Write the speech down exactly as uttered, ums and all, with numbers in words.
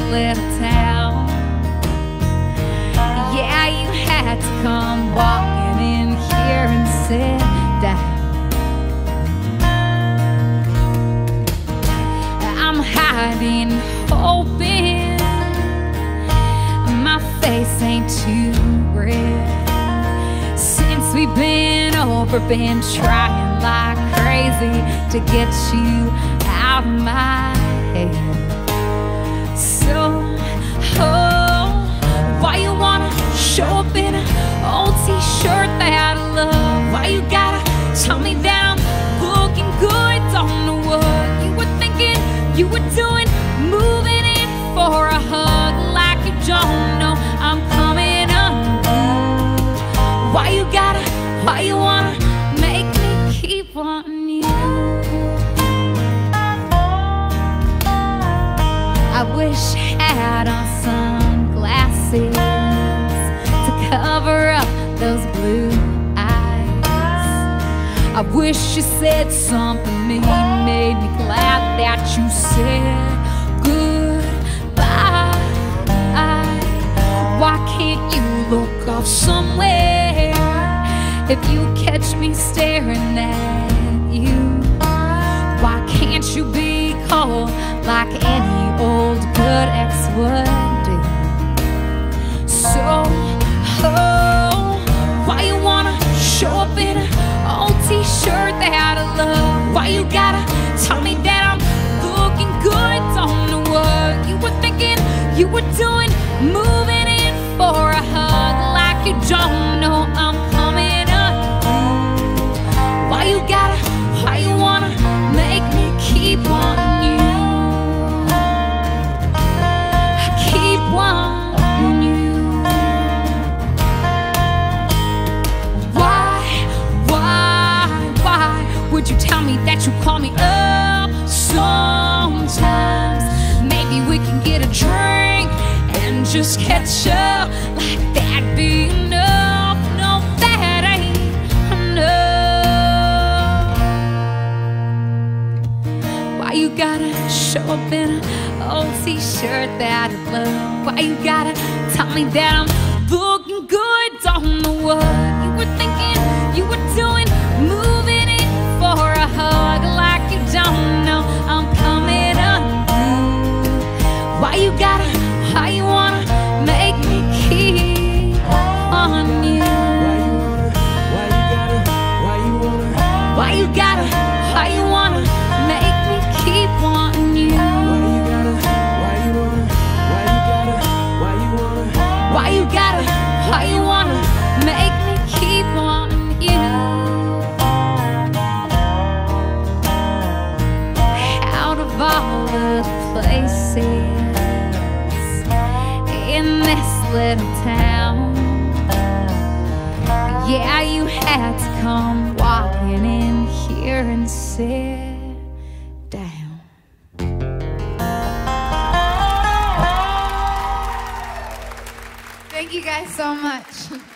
little town. Yeah, you had to come walking in here and sit down. I'm hiding, hoping my face ain't too red. Since we've been over, been trying like crazy to get you out of my head. So, oh, why you wanna show up in an old t-shirt that I love? Why you gotta tell me that I'm looking good? Don't know what you were thinking you were doing, moving in for a hug like you don't know I'm coming unglued. Why you gotta, why you wanna make me keep wanting you? I wish I had on sunglasses to cover up those blue eyes. I wish you said something mean, made me glad that you said goodbye. Why can't you look off somewhere if you catch me staring at you? Why can't you be cold like any old good ex would do? So, oh, why you wanna show up in an old t-shirt that I love? Why you gotta tell me that I'm looking good? Don't know what you were thinking you were doing, moving in for a hug like you don't know I'm coming unglued. Why you gotta, why you wanna make me keep wanting you? I keep wanting you. Why, why, why would you tell me that you call me up sometimes? Maybe we can get a drink and just catch up, like that'd be enough. No, that ain't enough. Why you gotta show up in an old t-shirt that I love? Why you gotta tell me that I'm looking good? Don't know what you were thinking you were doing, moving in for a hug like you don't know I'm coming unglued. Why you gotta, why you wanna make me keep on you? Why you gotta, why you wanna, why you gotta, why you wanna make me keep wanting you? Why you gotta, why you wanna make me keep wanting you? Out of all the places in this little town, yeah, you had to come walking in here and sit down. Thank you guys so much.